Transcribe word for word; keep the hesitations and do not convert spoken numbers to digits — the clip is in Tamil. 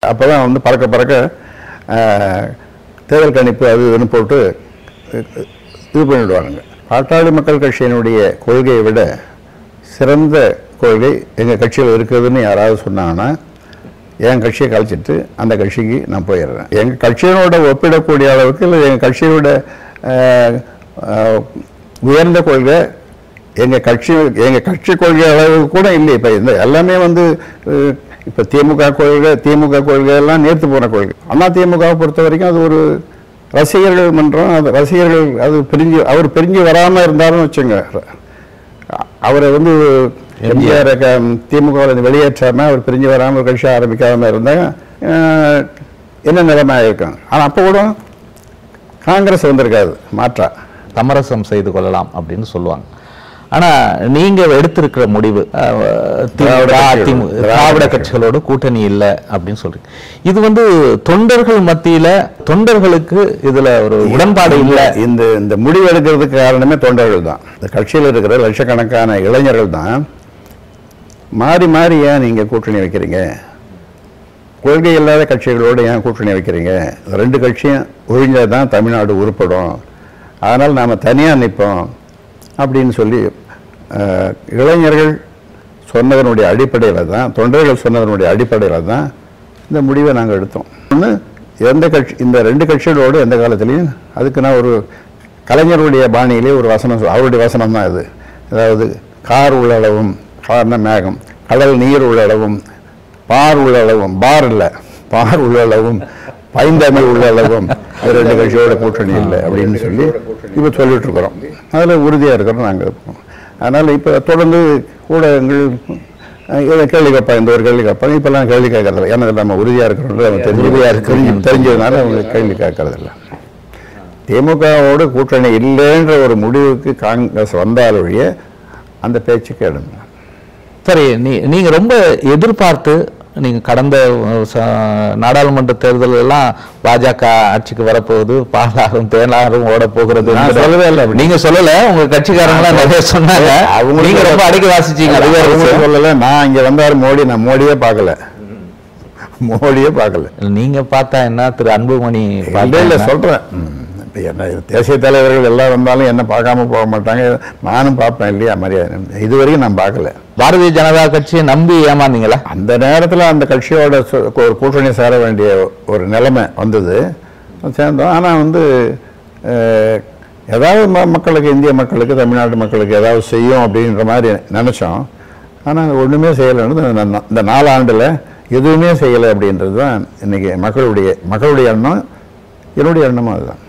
அப்போ தான் வந்து பறக்க பறக்க தேர்தல் கணிப்பு அது இதுன்னு போட்டு இது பண்ணிவிடுவாங்க. பாட்டாளி மக்கள் கட்சியினுடைய கொள்கையை விட சிறந்த கொள்கை எங்கள் கட்சியில் இருக்குதுன்னு யாராவது சொன்னாங்கன்னா என் கட்சியை கழிச்சிட்டு அந்த கட்சிக்கு நான் போயிடுறேன். எங்கள் கட்சியினோட ஒப்பிடக்கூடிய அளவுக்கு இல்லை எங்கள் கட்சியோட உயர்ந்த கொள்கை எங்கள் கட்சி எங்கள் கட்சி கொள்கை அளவுக்கு கூட இல்லை. இப்போ இந்த எல்லாமே வந்து இப்போ திமுக கொள்கை திமுக கொள்கையெல்லாம் நேர்த்து போன கொள்கை. அண்ணா திமுகவை பொறுத்த வரைக்கும் அது ஒரு ரசிகர்கள் மன்றம். அது ரசிகர்கள் அது பிரிஞ்சு அவர் பிரிஞ்சு வராமல் இருந்தாலும் வச்சுங்க, அவரை வந்து எம்ஜிஆர் திமுகவில் வெளியேற்றாமல் அவர் பிரிஞ்சு வராமல் கட்சி ஆரம்பிக்காமல் இருந்தால் என்ன நிலைமை இருக்கும். ஆனால் அப்போ கூட காங்கிரஸ் வந்திருக்காது, மாற்றா சமரசம் செய்து கொள்ளலாம் அப்படின்னு சொல்லுவாங்க. ஆனா நீங்க எடுத்திருக்கிற முடிவு திராவிட கட்சிகளோட கூட்டணி இல்லை அப்படின்னு சொல்றீங்க. இது வந்து தொண்டர்கள் மத்தியில தொண்டர்களுக்கு இதுல ஒரு உடன்பாடு இல்லை. இந்த இந்த முடிவு எடுக்கிறதுக்கு காரணமே தொண்டர்கள் தான். இந்த கட்சியில் இருக்கிற லட்சக்கணக்கான இளைஞர்கள் தான் மாறி மாறி ஏன் நீங்க கூட்டணி வைக்கிறீங்க, கொள்கை இல்லாத கட்சிகளோடு ஏன் கூட்டணி வைக்கிறீங்க, ரெண்டு கட்சியும் ஒழிஞ்சாதான் தமிழ்நாடு உருப்படும், அதனால் நாம் தனியாக நிற்போம் அப்படின்னு சொல்லி இளைஞர்கள் சொன்னதனுடைய அடிப்படையில் தான், தொண்டர்கள் சொன்னதனுடைய அடிப்படையில் தான் இந்த முடிவை நாங்கள் எடுத்தோம். ஒன்று, எந்த கட்சி இந்த ரெண்டு கட்சிகளோடு எந்த காலத்துலேயும் அதுக்கு நான் ஒரு கலைஞருடைய பாணியிலே ஒரு வசனம், அவருடைய வசனம் தான் இது. அதாவது கார் உள்ளளவும், கார்னா மேகம், கடல் நீர் உள்ளளவும், பார் உள்ளளவும், பார் இல்லை பார் உள்ளளவும், பைந்தமிழ் உள்ளளவும் ரெண்டு கட்சியோட கூட்டணி இல்லை அப்படின்னு சொல்லி இப்போ சொல்லிட்டு இருக்கிறோம். அதில் உறுதியாக இருக்கிறோம் நாங்கள் இருப்போம். அதனால் இப்போ தொடர்ந்து ஊடகங்கள் இதை கேள்வி கேட்பாங்க, இந்த ஒரு கேள்வி கேட்பாங்க. இப்போல்லாம் கேள்வி கேட்கறதில்ல, ஏன்னா நம்ம உறுதியாக இருக்கிறோம், நம்ம தெரிஞ்சதாக இருக்கிற தெரிஞ்சதுனால அவங்க கேள்வி கேட்கறதில்ல. திமுகவோடு கூட்டணி இல்லைன்ற ஒரு முடிவுக்கு காங்கிரஸ் வந்தாலொழிய அந்த பேச்சுக்கு எடுங்க. சரி, நீ நீங்கள் ரொம்ப எதிர்பார்த்து நீங்கள் கடந்த நாடாளுமன்ற தேர்தல் எல்லாம் பாஜக ஆட்சிக்கு வரப்போகுது, பாலாரும் தேனாரும் ஓட போகிறது சொல்லவே இல்லை. நீங்க சொல்லல, உங்க கட்சிக்காரங்களாம் நிறைய சொன்னாங்க, அவங்க நீங்க ரொம்ப அடிக்க வாசிச்சீங்க. சொல்லல, நான் இங்க வந்தாலும் மோடி, நான் மோடியே பார்க்கல, மோடியே பார்க்கல. நீங்க பார்த்தா என்ன திரு அன்புமணி இல்லை சொல்றேன். என்ன தேசிய தலைவர்கள் எல்லாம் வந்தாலும் என்ன பார்க்காம போக மாட்டாங்க, நானும் பார்ப்பேன் இல்லையா மரியாதை. இது வரைக்கும் நான் பார்க்கல. பாரதிய ஜனதா கட்சியை நம்பி ஏமாந்தீங்களா? அந்த நேரத்தில் அந்த கட்சியோட ஒரு கூட்டணி சேர வேண்டிய ஒரு நிலைமை வந்தது, சேர்ந்தோம். ஆனால் வந்து ஏதாவது ம மக்களுக்கு இந்திய மக்களுக்கு தமிழ்நாட்டு மக்களுக்கு ஏதாவது செய்யும் அப்படின்ற மாதிரி நினச்சோம். ஆனால் ஒன்றுமே செய்யலைன்னு இந்த நாலாண்டில் எதுவுமே செய்யலை அப்படின்றது தான் இன்றைக்கி மக்களுடைய மக்களுடைய எண்ணம், என்னுடைய எண்ணமும் அதுதான்.